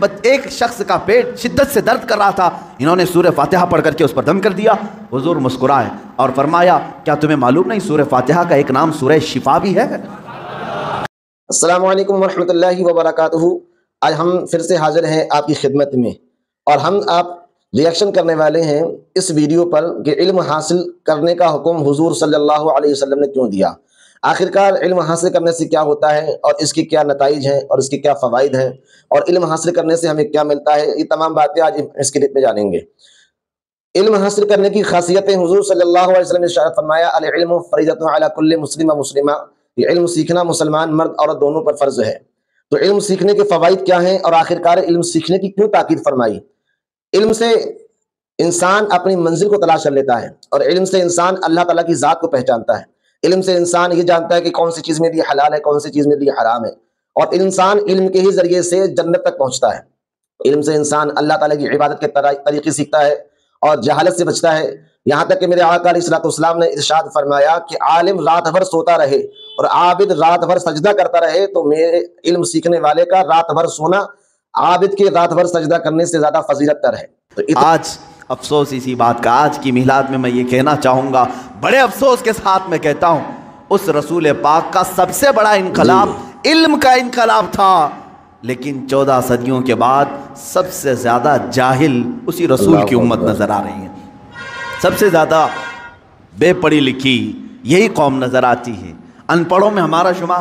ایک شخص کا پیٹ شدت سے درد کر رہا تھا، انہوں نے سورہ فاتحہ پڑھ کر کے اس پر دم کر دیا۔ حضور مسکرائے اور فرمایا کیا تمہیں معلوم نہیں سورہ فاتحہ کا ایک نام سورہ شفا بھی ہے؟ السلام علیکم ورحمۃ اللہ وبرکاتہ۔ آج ہم پھر سے حاضر ہیں آپ کی خدمت میں، اور ہم آپ ریئیکشن کرنے والے ہیں اس ویڈیو پر کہ علم حاصل کرنے کا حکم حضور صلی اللہ علیہ وسلم نے کیوں دیا، آخرکار علم حاصل کرنے سے کیا ہوتا ہے اور اس کی کیا نتائج ہیں اور اس کے کیا فوائد ہیں، اور علم حاصل کرنے سے ہمیں کیا ملتا ہے، یہ تمام باتیں آج اس کلپ میں جانیں گے۔ علم حاصل کرنے کی خاصیتیں حضور صلی اللہ علیہ وسلم نے ارشاد فرمایا، العلم فریضۃ علی کل مسلم و مسلمہ، یہ علم سیکھنا مسلمان مرد عورت دونوں پر فرض ہے۔ تو علم سیکھنے کے فوائد کیا ہیں اور آخرکار علم سیکھنے کی کیوں تاکید فرمائی؟ علم سے انسان اپنی منزل کو تلاش کر لیتا ہے، اور علم سے انسان اللہ تعالیٰ کی ذات کو پہچانتا ہے۔ علم سے انسان یہ جانتا ہے کہ کون سی چیز میرے لیے حلال ہے، کون سی چیز میرے لیے حرام ہے، اور انسان علم کے ہی ذریعے سے جنت تک پہنچتا ہے۔ علم سے انسان اللہ تعالیٰ کی عبادت کے طریقے سیکھتا ہے اور جہالت سے بچتا ہے، یہاں تک کہ میرے آقا علیہ الصلوۃ والسلام نے ارشاد فرمایا کہ عالم رات بھر سوتا رہے اور عابد رات بھر سجدہ کرتا رہے تو میرے علم سیکھنے والے کا رات بھر سونا عابد کے رات بھر سجدہ کرنے سے زیادہ فضیلت تر ہے۔ تو آج افسوس اسی بات کا، آج کی میلاد میں یہ کہنا چاہوں گا، بڑے افسوس کے ساتھ میں کہتا ہوں، اس رسول پاک کا سب سے بڑا انقلاب علم کا انقلاب تھا، لیکن 14 صدیوں کے بعد سب سے زیادہ جاہل اسی رسول کی امت نظر آ رہی ہے۔ سب سے زیادہ بے پڑھی لکھی یہی قوم نظر آتی ہے، ان پڑھوں میں ہمارا شمار،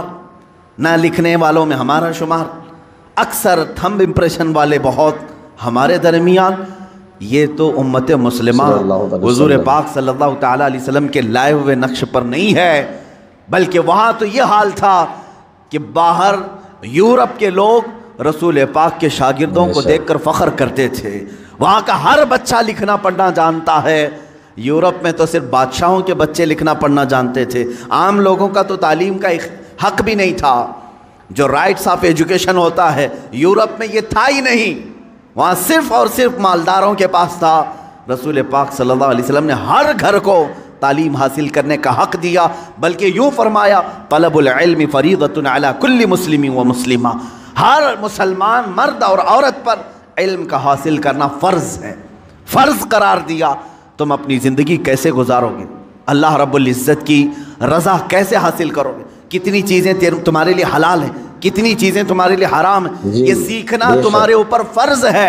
نہ لکھنے والوں میں ہمارا شمار، اکثر تھمب امپریشن والے بہت ہمارے درمیان۔ یہ تو امت مسلمہ حضور پاک صلی اللہ تعالیٰ علیہ وسلم کے لائے ہوئے نقش پر نہیں ہے، بلکہ وہاں تو یہ حال تھا کہ باہر یورپ کے لوگ رسول پاک کے شاگردوں کو دیکھ کر فخر کرتے تھے، وہاں کا ہر بچہ لکھنا پڑھنا جانتا ہے۔ یورپ میں تو صرف بادشاہوں کے بچے لکھنا پڑھنا جانتے تھے، عام لوگوں کا تو تعلیم کا حق بھی نہیں تھا، جو رائٹس آف ایجوکیشن ہوتا ہے یورپ میں یہ تھا ہی نہیں، وہاں صرف اور صرف مالداروں کے پاس تھا۔ رسول پاک صلی اللہ علیہ وسلم نے ہر گھر کو تعلیم حاصل کرنے کا حق دیا، بلکہ یوں فرمایا طلب العلم فریضۃ علی کل مسلم و مسلمہ، ہر مسلمان مرد اور عورت پر علم کا حاصل کرنا فرض ہے، فرض قرار دیا۔ تم اپنی زندگی کیسے گزارو گے، اللہ رب العزت کی رضا کیسے حاصل کرو گے، کتنی چیزیں تمہارے لیے حلال ہیں، کتنی چیزیں تمہارے لیے حرام ہیں، یہ سیکھنا تمہارے اوپر فرض ہے۔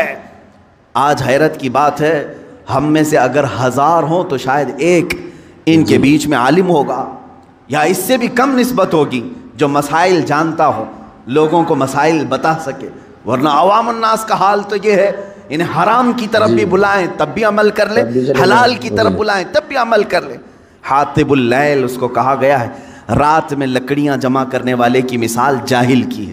آج حیرت کی بات ہے، ہم میں سے اگر 1000 ہوں تو شاید ایک ان کے بیچ میں عالم ہوگا، یا اس سے بھی کم نسبت ہوگی جو مسائل جانتا ہو، لوگوں کو مسائل بتا سکے، ورنہ عوام الناس کا حال تو یہ ہے، انہیں حرام کی طرف بھی بلائیں تب بھی عمل کر لیں، حلال کی طرف بلائیں تب بھی عمل کر لیں۔ حاطب اللیل اس کو کہا گیا ہے، رات میں لکڑیاں جمع کرنے والے کی مثال جاہل کی ہے۔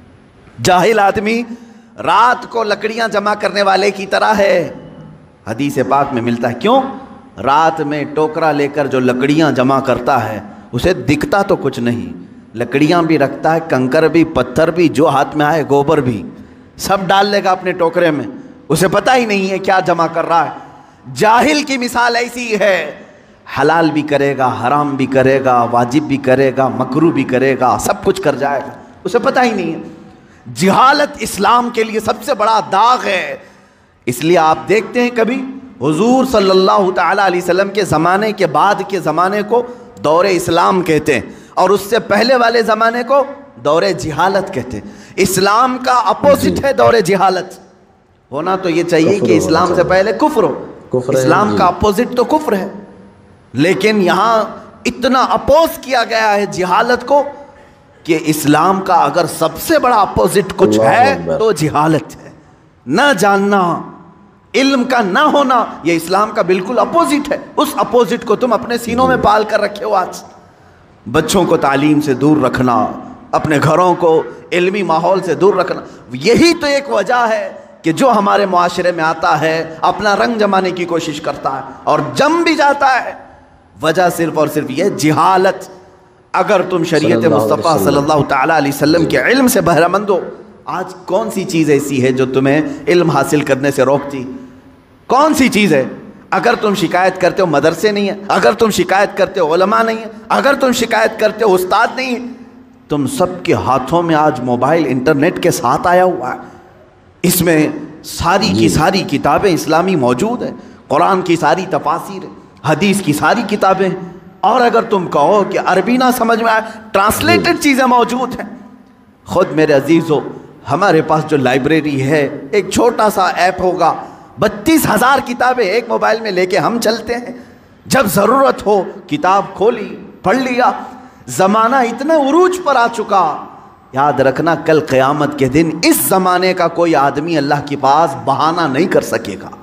جاہل آدمی رات کو لکڑیاں جمع کرنے والے کی طرح ہے، حدیث پاک میں ملتا ہے۔ کیوں؟ رات میں ٹوکرا لے کر جو لکڑیاں جمع کرتا ہے اسے دکھتا تو کچھ نہیں، لکڑیاں بھی رکھتا ہے، کنکر بھی، پتھر بھی، جو ہاتھ میں آئے گوبر بھی، سب ڈال لے گا اپنے ٹوکرے میں، اسے پتہ ہی نہیں ہے کیا جمع کر رہا ہے۔ جاہل کی مثال ایسی ہے، حلال بھی کرے گا، حرام بھی کرے گا، واجب بھی کرے گا، مکروہ بھی کرے گا، سب کچھ کر جائے گا، اسے پتہ ہی نہیں ہے۔ جہالت اسلام کے لیے سب سے بڑا داغ ہے، اس لیے آپ دیکھتے ہیں کبھی حضور صلی اللہ تعالیٰ علیہ وسلم کے زمانے کے بعد کے زمانے کو دور اسلام کہتے ہیں، اور اس سے پہلے والے زمانے کو دور جہالت کہتے ہیں۔ اسلام کا اپوزٹ ہے دور جہالت، ہونا تو یہ چاہیے کہ اسلام سے پہلے کفر ہو، اسلام کا اپوزٹ تو کفر ہے، لیکن یہاں اتنا اپوز کیا گیا ہے جہالت کو کہ اسلام کا اگر سب سے بڑا اپوزٹ کچھ ہے تو جہالت ہے، نہ جاننا، علم کا نہ ہونا، یہ اسلام کا بالکل اپوزٹ ہے۔ اس اپوزٹ کو تم اپنے سینوں میں پال کر رکھے ہو۔ آج بچوں کو تعلیم سے دور رکھنا، اپنے گھروں کو علمی ماحول سے دور رکھنا، یہی تو ایک وجہ ہے کہ جو ہمارے معاشرے میں آتا ہے اپنا رنگ جمانے کی کوشش کرتا ہے اور جم بھی جاتا ہے۔ وجہ صرف اور صرف یہ جہالت۔ اگر تم شریعت مصطفیٰ صلی اللہ تعالیٰ علیہ وسلم کے علم سے بہرہ مند ہو، آج کون سی چیز ایسی ہے جو تمہیں علم حاصل کرنے سے روکتی؟ کون سی چیز ہے؟ اگر تم شکایت کرتے ہو مدرسے نہیں ہیں، اگر تم شکایت کرتے ہو علماء نہیں ہیں، اگر تم شکایت کرتے ہو استاد نہیں ہیں، تم سب کے ہاتھوں میں آج موبائل انٹرنیٹ کے ساتھ آیا ہوا ہے۔ اس میں ساری کی ساری کتابیں اسلامی موجود ہیں، قرآن کی ساری تفاسیر، حدیث کی ساری کتابیں، اور اگر تم کہو کہ عربی نہ سمجھ میں آئے، ٹرانسلیٹڈ چیزیں موجود ہیں۔ خود میرے عزیزو، ہمارے پاس جو لائبریری ہے، ایک چھوٹا سا ایپ ہوگا، 32,000 کتابیں ایک موبائل میں لے کے ہم چلتے ہیں، جب ضرورت ہو کتاب کھولی پڑھ لیا۔ زمانہ اتنا عروج پر آ چکا، یاد رکھنا کل قیامت کے دن اس زمانے کا کوئی آدمی اللہ کے پاس بہانہ نہیں کر سکے گا،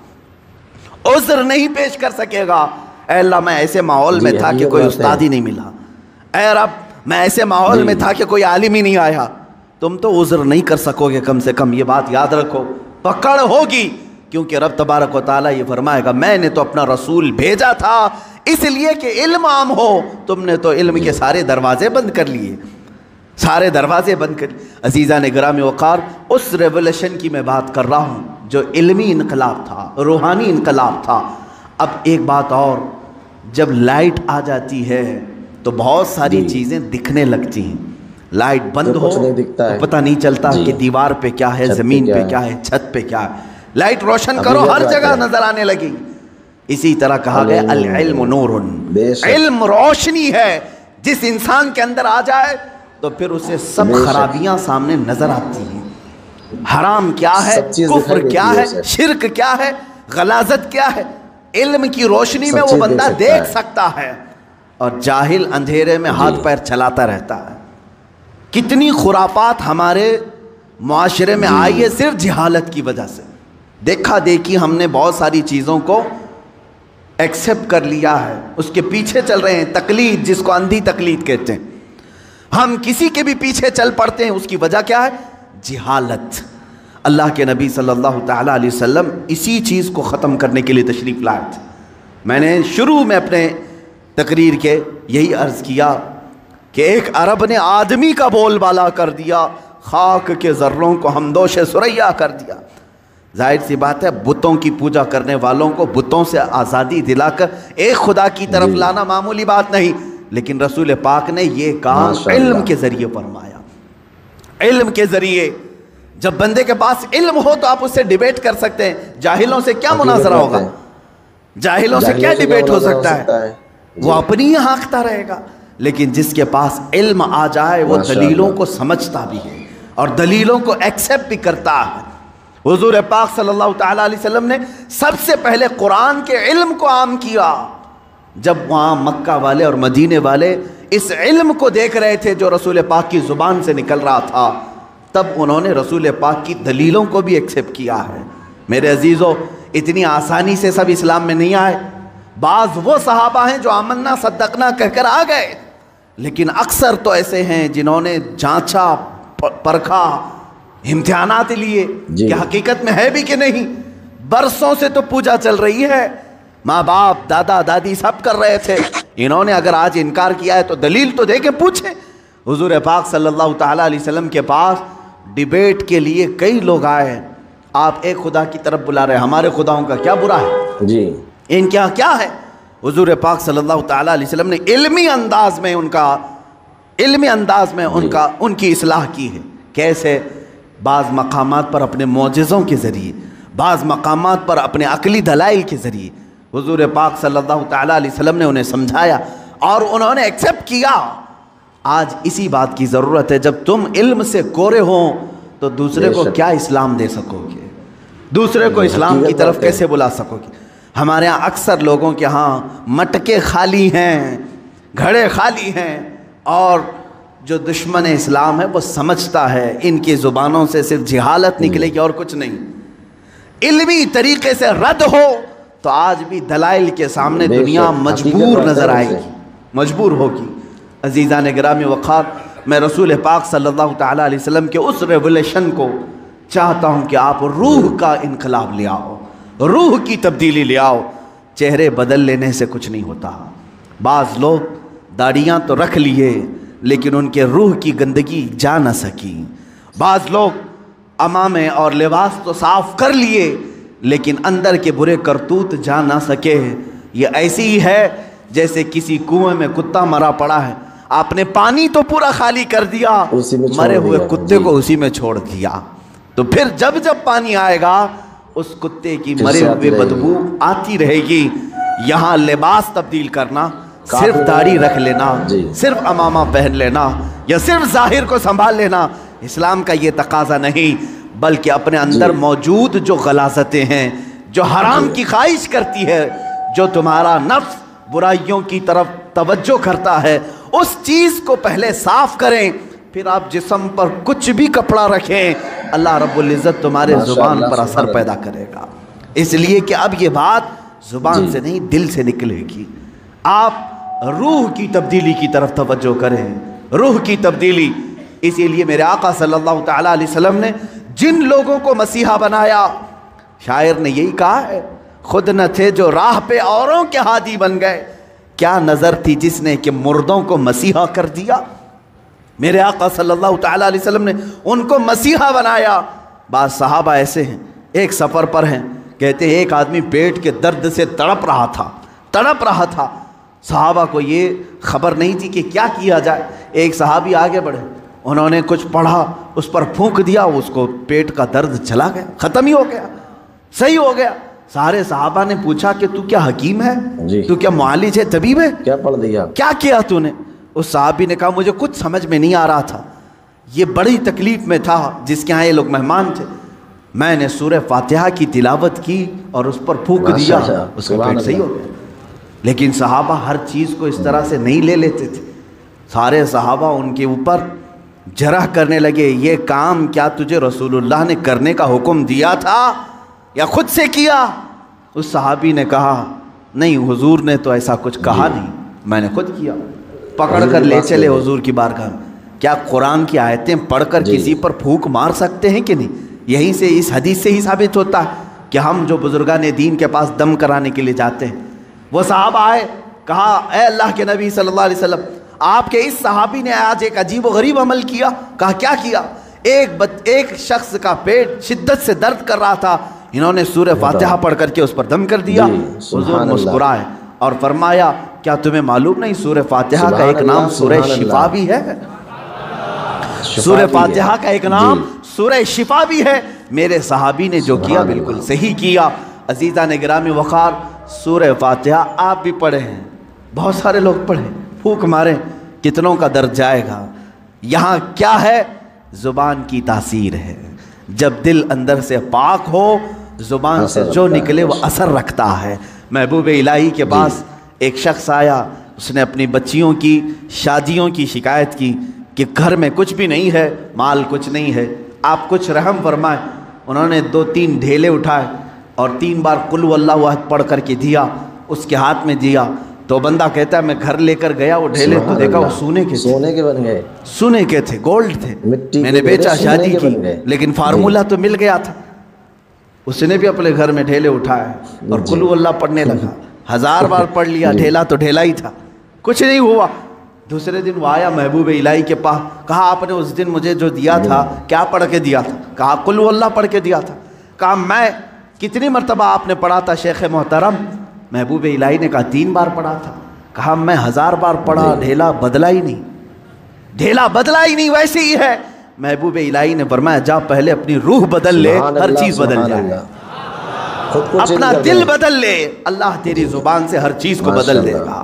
عذر نہیں پیش کر سکے گا۔ اے اللہ میں ایسے ماحول میں تھا کہ کوئی استاد ہی نہیں ملا، اے رب میں ایسے ماحول میں تھا کہ کوئی عالم ہی نہیں آیا، تم تو عذر نہیں کر سکو گے، کم سے کم یہ بات یاد رکھو، پکڑ ہوگی، کیونکہ رب تبارک و تعالیٰ یہ فرمائے گا میں نے تو اپنا رسول بھیجا تھا اس لیے کہ علم عام ہو، تم نے تو علم کے سارے دروازے بند کر لیے، سارے دروازے بند کر لیے۔ عزیزان گرامی وقار، اس ریولوشن کی میں بات کر رہا ہوں جو علمی انقلاب تھا، روحانی انقلاب تھا۔ اب ایک بات اور، جب لائٹ آ جاتی ہے تو بہت ساری چیزیں دکھنے لگتی ہیں، لائٹ بند ہو تو پتہ نہیں چلتا کہ دیوار پہ کیا ہے، زمین پہ کیا ہے، چھت پہ کیا ہے، لائٹ روشن کرو ہر جگہ نظر آنے لگی۔ اسی طرح کہا گیا العلم نور، علم روشنی ہے، جس انسان کے اندر آ جائے تو پھر اسے سب خرابیاں سامنے نظر آتی ہیں، حرام کیا ہے، کفر کیا ہے، شرک کیا ہے، غلاظت کیا ہے، علم کی روشنی میں وہ بندہ دیکھ سکتا ہے، اور جاہل اندھیرے میں ہاتھ پیر چلاتا رہتا ہے۔ کتنی خرافات ہمارے معاشرے میں آئی ہے صرف جہالت کی وجہ سے، دیکھا دیکھی ہم نے بہت ساری چیزوں کو ایکسیپٹ کر لیا ہے، اس کے پیچھے چل رہے ہیں، تقلید جس کو اندھی تقلید کہتے ہیں، ہم کسی کے بھی پیچھے چل پڑتے ہیں، اس کی وجہ کیا ہے؟ جہالت۔ اللہ کے نبی صلی اللہ تعالیٰ علیہ وسلم اسی چیز کو ختم کرنے کے لیے تشریف لائے تھے۔ میں نے شروع میں اپنے تقریر کے یہی عرض کیا کہ ایک عرب نے آدمی کا بول بالا کر دیا، خاک کے ذروں کو ہمدوش ثریا کر دیا۔ ظاہر سی بات ہے بتوں کی پوجا کرنے والوں کو بتوں سے آزادی دلا کر ایک خدا کی طرف لانا معمولی بات نہیں، لیکن رسول پاک نے یہ کام علم کے ذریعے فرمایا۔ علم کے ذریعے، جب بندے کے پاس علم ہو تو آپ اس سے ڈیبیٹ کر سکتے ہیں، جاہلوں سے کیا مناظرہ ہوگا، جاہلوں سے کیا ڈیبیٹ ہو سکتا ہے، وہ اپنی ہی ہانکتا رہے گا۔ لیکن جس کے پاس علم آ جائے وہ دلیلوں کو سمجھتا بھی ہے اور دلیلوں کو ایکسیپٹ بھی کرتا ہے۔ حضور پاک صلی اللہ تعالیٰ علیہ وسلم نے سب سے پہلے قرآن کے علم کو عام کیا، جب وہاں مکہ والے اور مدینے والے اس علم کو دیکھ رہے تھے جو رسول پاک کی زبان سے نکل رہا تھا، تب انہوں نے رسول پاک کی دلیلوں کو بھی ایکسیپٹ کیا ہے۔ میرے عزیزو، اتنی آسانی سے سب اسلام میں نہیں آئے، بعض وہ صحابہ ہیں جو آمنا صدقنا کہہ کر آ گئے، لیکن اکثر تو ایسے ہیں جنہوں نے جانچا، پرکھا، امتحانات لیے کہ حقیقت میں ہے بھی کہ نہیں۔ برسوں سے تو پوجا چل رہی ہے، ماں باپ دادا دادی سب کر رہے تھے، انہوں نے اگر آج انکار کیا ہے تو دلیل تو دے کے پوچھیں۔ حضور پاک صلی اللہ تعالیٰ علیہ وسلم کے پاس ڈیبیٹ کے لیے کئی لوگ آئے، آپ ایک خدا کی طرف بلا رہے ہیں، ہمارے خداؤں کا کیا برا ہے جی، ان کیا کیا ہے؟ حضور پاک صلی اللہ تعالیٰ علیہ وسلم نے علمی انداز میں ان کی اصلاح کی ہے۔ کیسے؟ بعض مقامات پر اپنے معجزوں کے ذریعے، بعض مقامات پر اپنے عقلی دلائل کے ذریعے حضور پاک صلی اللہ تعالیٰ علیہ وسلم نے انہیں سمجھایا اور انہوں نے ایکسیپٹ کیا۔ آج اسی بات کی ضرورت ہے، جب تم علم سے کورے ہو تو دوسرے کو کیا اسلام دے سکو گے، دوسرے کو اسلام کی طرف کیسے بلا سکو گے؟ ہمارے ہاں اکثر لوگوں کے ہاں مٹکے خالی ہیں، گھڑے خالی ہیں، اور جو دشمن اسلام ہے وہ سمجھتا ہے ان کی زبانوں سے صرف جہالت نکلے گی اور کچھ نہیں۔ علمی طریقے سے رد ہو تو آج بھی دلائل کے سامنے دنیا مجبور نظر آئے گی، مجبور ہوگی۔ عزیزان گرامی وقار، میں رسول پاک صلی اللہ تعالیٰ علیہ وسلم کے اس ریولیشن کو چاہتا ہوں کہ آپ روح کا انقلاب لے آؤ، روح کی تبدیلی لے آؤ۔ چہرے بدل لینے سے کچھ نہیں ہوتا۔ بعض لوگ داڑیاں تو رکھ لیے لیکن ان کے روح کی گندگی جا نہ سکی، بعض لوگ عمامے اور لباس تو صاف کر لیے لیکن اندر کے برے کرتوت جا نہ سکے۔ یہ ایسی ہی ہے جیسے کسی کنویں میں کتا مرا پڑا ہے، آپ نے پانی تو پورا خالی کر دیا، مرے ہوئے کتے کو اسی میں چھوڑ دیا۔ تو پھر جب جب پانی آئے گا اس کتے کی مرے ہوئے بدبو آتی رہے گی۔ یہاں لباس تبدیل کرنا، صرف داڑھی رکھ لینا، صرف عمامہ پہن لینا یا صرف ظاہر کو سنبھال لینا اسلام کا یہ تقاضا نہیں، بلکہ اپنے اندر موجود جو غلاظتیں ہیں، جو حرام کی خواہش کرتی ہے، جو تمہارا نفس برائیوں کی طرف توجہ کرتا ہے، اس چیز کو پہلے صاف کریں، پھر آپ جسم پر کچھ بھی کپڑا رکھیں، اللہ رب العزت تمہارے زبان پر اثر پیدا کرے گا۔ اس لیے کہ اب یہ بات زبان سے نہیں دل سے نکلے گی۔ آپ روح کی تبدیلی کی طرف توجہ کریں، روح کی تبدیلی۔ اسی لیے میرے آقا صلی اللہ تعالیٰ علیہ وسلم نے جن لوگوں کو مسیحا بنایا، شاعر نے یہی کہا ہے، خود نہ تھے جو راہ پہ اوروں کے ہادی بن گئے، کیا نظر تھی جس نے کہ مردوں کو مسیحا کر دیا۔ میرے آقا صلی اللہ تعالیٰ علیہ وسلم نے ان کو مسیحا بنایا۔ بعض صحابہ ایسے ہیں، ایک سفر پر ہیں، کہتے ہیں ایک آدمی پیٹ کے درد سے تڑپ رہا تھا۔ صحابہ کو یہ خبر نہیں تھی کہ کیا کیا جائے۔ ایک صحابی آگے بڑھے، انہوں نے کچھ پڑھا، اس پر پھونک دیا، اس کو پیٹ کا درد چلا گیا، ختم ہی ہو گیا، صحیح ہو گیا۔ سارے صحابہ نے پوچھا کہ تو کیا حکیم ہے، تو کیا معالج ہے، طبیب ہے، کیا پڑھ دیا، کیا کیا تو نے؟ اس صحابی نے کہا مجھے کچھ سمجھ میں نہیں آ رہا تھا، یہ بڑی تکلیف میں تھا، جس کے ہاں یہ لوگ مہمان تھے، میں نے سورہ فاتحہ کی تلاوت کی اور اس پر پھونک دیا، اس کا پیٹ صحیح ہو گیا۔ لیکن صحابہ ہر چیز کو اس طرح سے نہیں لے لیتے تھے۔ سارے صحابہ ان کے اوپر جرح کرنے لگے، یہ کام کیا تجھے رسول اللہ نے کرنے کا حکم دیا تھا یا خود سے کیا؟ اس صحابی نے کہا نہیں، حضور نے تو ایسا کچھ کہا نہیں، میں نے خود کیا۔ پکڑ کر لے چلے حضور کی بارگاہ میں۔ کیا قرآن کی آیتیں پڑھ کر کسی پر پھونک مار سکتے ہیں کہ نہیں؟ یہیں سے اس حدیث سے ہی ثابت ہوتا ہے کہ ہم جو بزرگان دین کے پاس دم کرانے کے لیے جاتے ہیں، وہ صحابہ آئے، کہا اے اللہ کے نبی صلی اللہ علیہ وسلم، آپ کے اس صحابی نے آج ایک عجیب و غریب عمل کیا۔ کہا کیا کیا؟ ایک شخص کا پیٹ شدت سے درد کر رہا تھا، انہوں نے سورہ فاتحہ پڑھ کر کے اس پر دم کر دیا۔ حضور مسکرائے اور فرمایا کیا تمہیں معلوم نہیں سورہ فاتحہ کا ایک نام سورہ شفا بھی ہے؟ سورہ فاتحہ کا ایک نام سورہ شفا بھی ہے۔ میرے صحابی نے جو کیا بالکل صحیح کیا۔ عزیزان گرامی وقار، سورہ فاتحہ آپ بھی پڑھے ہیں، بہت سارے لوگ پڑھیں، پھونک ماریں، کتنوں کا درد جائے گا۔ یہاں کیا ہے؟ زبان کی تاثیر ہے۔ جب دل اندر سے پاک ہو، زبان سے جو نکلے وہ اثر رکھتا ہے۔ محبوب الہی کے پاس ایک شخص آیا، اس نے اپنی بچیوں کی شادیوں کی شکایت کی کہ گھر میں کچھ بھی نہیں ہے، مال کچھ نہیں ہے، آپ کچھ رحم فرمائیں۔ انہوں نے 2-3 ڈھیلے اٹھائے اور 3 بار قل هو اللہ احد پڑھ کر کے دیا، اس کے ہاتھ میں دیا۔ تو بندہ کہتا ہے میں گھر لے کر گیا، وہ ڈھیلے تو دیکھا وہ سونے کے بن گئے، سونے کے تھے، گولڈ تھے، میں نے بیچا، شادی کی، لیکن فارمولہ تو مل گیا تھا۔ اس نے بھی اپنے گھر میں ڈھیلے اٹھائے اور قل هو اللہ پڑھنے لگا، 1000 بار پڑھ لیا، ڈھیلا تو ڈھیلا ہی تھا، کچھ نہیں ہوا۔ دوسرے دن وہ آیا محبوب الہی کے پاس، کہا آپ نے اس دن مجھے جو دیا تھا کیا پڑھ کے دیا تھا؟ کہا قل هو اللہ پڑھ کے دیا تھا۔ کہا میں کتنی مرتبہ آپ نے پڑھا تھا شیخ محترم؟ محبوب الہی نے کہا 3 بار پڑھا تھا۔ کہا میں 1000 بار پڑھا، ڈھیلا بدلا ہی نہیں، ڈھیلا بدلا ہی نہیں، ویسے ہی ہے۔ محبوب الہی نے فرمایا جا پہلے اپنی روح بدل لے، ہر چیز بدل جائے، اپنا دل بدل لے، اللہ تیری زبان سے ہر چیز کو بدل دے گا۔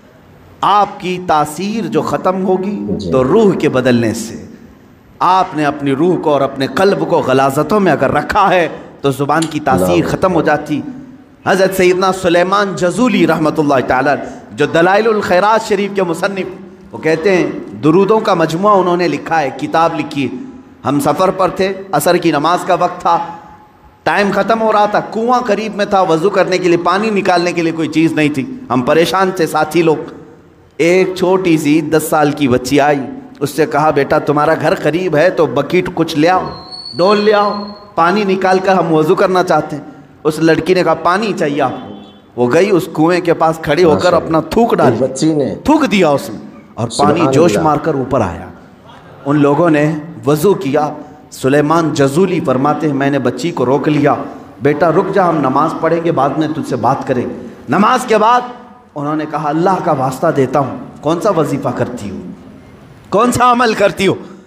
آپ کی تاثیر جو ختم ہوگی تو روح کے بدلنے سے۔ آپ نے اپنی روح کو اور اپنے قلب کو غلاظتوں میں اگر رکھا ہے تو زبان کی تاثیر ختم ہو جاتی۔ حضرت سیدنا سلیمان جزولی رحمۃ اللہ تعالی جو دلائل الخیرات شریف کے مصنف، وہ کہتے ہیں درودوں کا مجموعہ انہوں نے لکھا ہے، کتاب لکھی ہے۔ ہم سفر پر تھے، عصر کی نماز کا وقت تھا، ٹائم ختم ہو رہا تھا، کنواں قریب میں تھا، وضو کرنے کے لیے پانی نکالنے کے لیے کوئی چیز نہیں تھی، ہم پریشان تھے ساتھی لوگ۔ ایک چھوٹی سی 10 سال کی بچی آئی، اس سے کہا بیٹا تمہارا گھر قریب ہے تو بکیٹ کچھ لے آؤ، ڈول لے آؤ، پانی نکال کر ہم وضو کرنا چاہتے ہیں۔ اس لڑکی نے کہا پانی چاہیے آپ کو۔ وہ گئی اس کنویں کے پاس کھڑی ہو کر اپنا تھوک ڈالی، بچی نے تھوک دیا اس نے، اور پانی جوش مار کر اوپر آیا۔ ان لوگوں نے وضو کیا۔ سلیمان جزولی فرماتے ہیں میں نے بچی کو روک لیا، بیٹا رک جا، ہم نماز پڑھیں گے، بعد میں تجھ سے بات کریں گے۔ نماز کے بعد انہوں نے کہا اللہ کا واسطہ دیتا ہوں، کون سا وظیفہ کرتی ہو، کون سا عمل کرتی ہو؟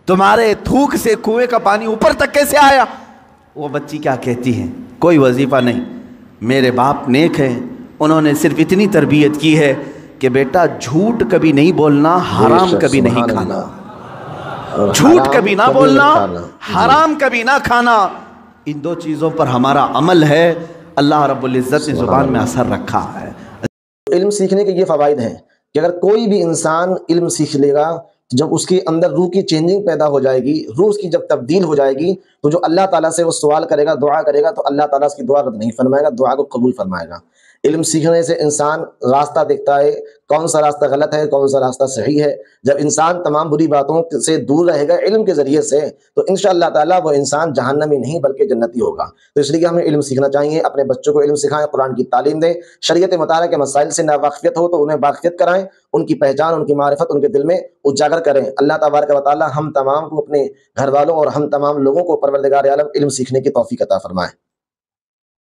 तुम्हारे थूक से कुएं का पानी ऊपर तक कैसे आया? वो बच्ची क्या कहती है, कोई वजीफा नहीं, मेरे बाप नेक है, उन्होंने सिर्फ इतनी तरबियत की है कि बेटा झूठ कभी नहीं बोलना, हराम कभी नहीं खाना, झूठ कभी ना बोलना, हराम कभी ना खाना। इन दो चीज़ों पर हमारा अमल है। अल्लाह रब्बुल इज़्ज़त ने ज़ुबान में असर रखा है। इल्म सीखने के ये फ़वाइद हैं कि अगर कोई भी इंसान इल्म सीख लेगा, जब उसके अंदर रूह की चेंजिंग पैदा हो जाएगी, रूह की जब तब्दील हो जाएगी, तो जो अल्लाह ताला से वो सवाल करेगा, दुआ करेगा, तो अल्लाह ताला उसकी दुआ रद्द नहीं फरमाएगा, दुआ को कबूल फरमाएगा। इल्म सीखने से इंसान रास्ता देखता है, कौन सा रास्ता गलत है, कौन सा रास्ता सही है। जब इंसान तमाम बुरी बातों से दूर रहेगा इल्म के ज़रिए से, तो इंशाअल्लाह ताला वो इंसान जहन्नमी नहीं बल्कि जन्नती होगा। तो इसलिए हमें इल्म सीखना चाहिए, अपने बच्चों को इल्म सिखाएं, कुरान की तालीम दें, शरीयत मुताला के मसाइल से नावाक़िफ़ियत हो तो उन्हें वाक़िफ़ियत कराएं, उनकी पहचान, उनकी मारिफत उनके दिल में उजागर करें। अल्लाह तबारक व तआला हम तमाम को, अपने घर वालों और हम तमाम लोगों को परवरदिगार आलम इल्म सीखने की तौफ़ीक़ अता फ़रमाए।